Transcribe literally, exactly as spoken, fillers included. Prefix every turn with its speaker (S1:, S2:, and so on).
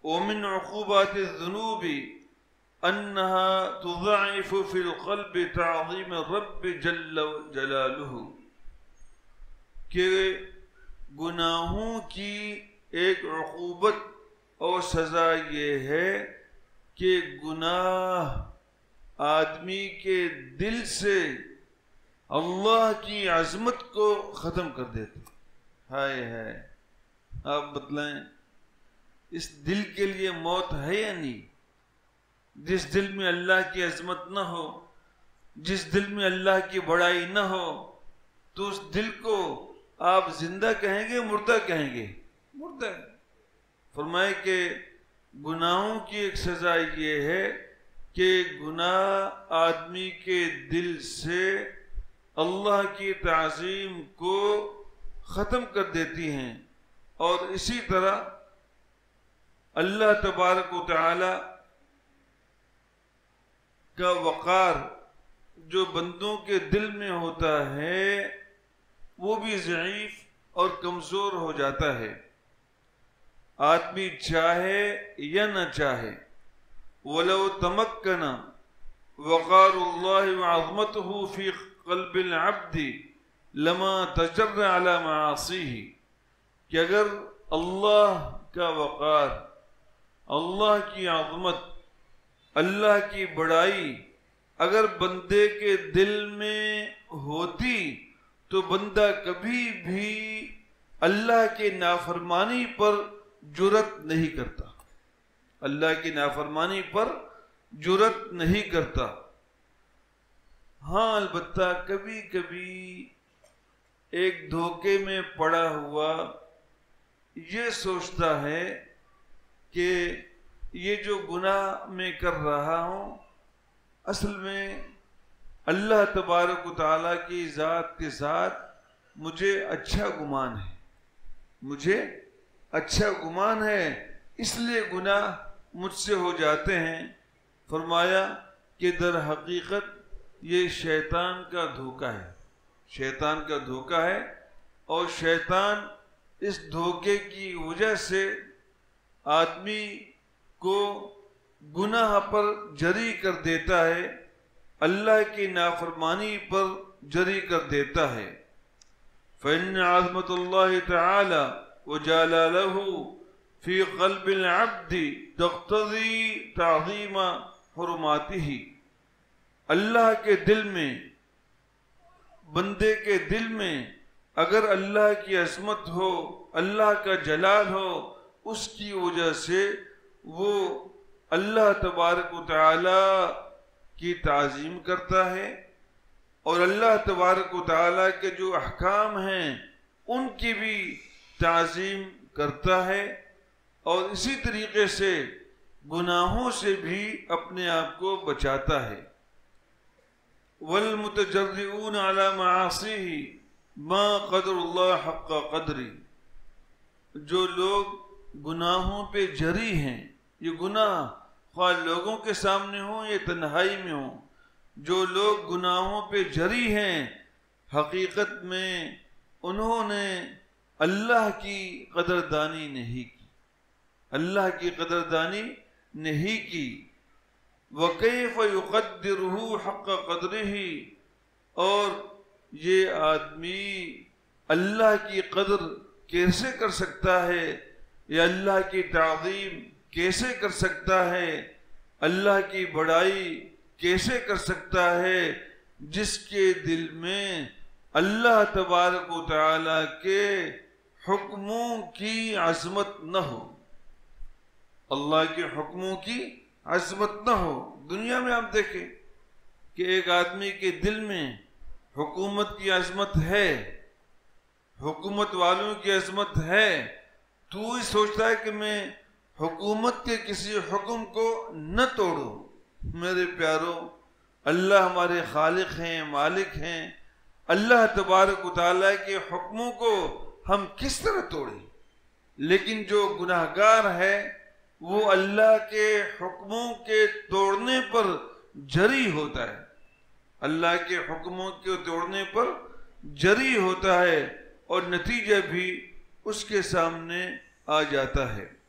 S1: ومن عقوبات الذنوب انها تضاعف في القلب تعظیم رب جل جلالہ، کہ گناہوں کی ایک عقوبت اور سزا یہ ہے کہ گناہ آدمی کے دل سے اللہ کی عظمت کو ختم کر دیتے۔ ہائے ہے، آپ بتلائیں اس دل کے لیے موت ہے یا نہیں؟ جس دل میں اللہ کی عظمت نہ ہو، جس دل میں اللہ کی بڑائی نہ ہو، تو اس دل کو آپ زندہ کہیں گے مردہ کہیں گے؟ مردہ۔ فرمائے کہ گناہوں کی ایک سزا یہ ہے کہ گناہ آدمی کے دل سے اللہ کی تعظیم کو ختم کر دیتی ہیں، اور اسی طرح اللہ تبارک و تعالی کا وقار جو بندوں کے دل میں ہوتا ہے وہ بھی ضعیف اور کمزور ہو جاتا ہے، آدمی چاہے یا نہ چاہے۔ وَلَوْ تَمَكَّنَ وَقَارُ اللَّهِ وَعَظْمَتُهُ فِي قَلْبِ الْعَبْدِ لَمَا تَجَرَّ عَلَى مَعَاصِيهِ، کہ اگر اللہ کا وقار، اللہ کی عظمت، اللہ کی بڑائی اگر بندے کے دل میں ہوتی تو بندہ کبھی بھی اللہ کی نافرمانی پر جرأت نہیں کرتا، اللہ کی نافرمانی پر جرأت نہیں کرتا۔ ہاں البتہ کبھی کبھی ایک دھوکے میں پڑا ہوا یہ سوچتا ہے کہ یہ جو گناہ میں کر رہا ہوں اصل میں اللہ تبارک و تعالیٰ کی ذات کے ساتھ مجھے اچھا گمان ہے، مجھے اچھا گمان ہے، اس لیے گناہ مجھ سے ہو جاتے ہیں۔ فرمایا کہ در حقیقت یہ شیطان کا دھوکہ ہے، شیطان کا دھوکہ ہے، اور شیطان اس دھوکے کی وجہ سے آدمی کو گناہ پر جری کر دیتا ہے، اللہ کی نافرمانی پر جری کر دیتا ہے۔ فإن عظمت اللہ تعالی وجلالہ فی قلب العبد تقتضی تعظیم حرماتہ، اللہ کے دل میں، بندے کے دل میں اگر اللہ کی عظمت ہو، اللہ کا جلال ہو، اس کی وجہ سے وہ اللہ تبارک و تعالی کی تعظیم کرتا ہے، اور اللہ تبارک و تعالی کے جو احکام ہیں ان کی بھی تعظیم کرتا ہے، اور اسی طریقے سے گناہوں سے بھی اپنے آپ کو بچاتا ہے۔ والمتجرئون علی معاصیہ ما قدر اللہ حق قدری، جو لوگ گناہوں پہ جری ہیں، یہ گناہ خواہ لوگوں کے سامنے ہوں یا تنہائی میں ہوں، جو لوگ گناہوں پہ جری ہیں حقیقت میں انہوں نے اللہ کی قدردانی نہیں کی، اللہ کی قدردانی نہیں کی۔ وَكَيْفَ يُقَدِّرُهُ حَقَّ قَدْرِهِ، اور یہ آدمی اللہ کی قدر کیسے کر سکتا ہے، یا اللہ کی تعظیم کیسے کر سکتا ہے، اللہ کی بڑائی کیسے کر سکتا ہے جس کے دل میں اللہ تبارک و تعالی کے حکموں کی عظمت نہ ہو، اللہ کے حکموں کی عظمت نہ ہو۔ دنیا میں آپ دیکھیں کہ ایک آدمی کے دل میں حکومت کی عظمت ہے، حکومت والوں کی عظمت ہے، تو ہی سوچتا ہے کہ میں حکومت کے کسی حکم کو نہ توڑوں۔ میرے پیاروں، اللہ ہمارے خالق ہیں، مالک ہیں، اللہ تبارک و تعالیٰ کے حکموں کو ہم کس طرح توڑیں؟ لیکن جو گناہ گار ہے وہ اللہ کے حکموں کے توڑنے پر جری ہوتا ہے، اللہ کے حکموں کے توڑنے پر جری ہوتا ہے، اور نتیجہ بھی اس کے سامنے آ جاتا ہے۔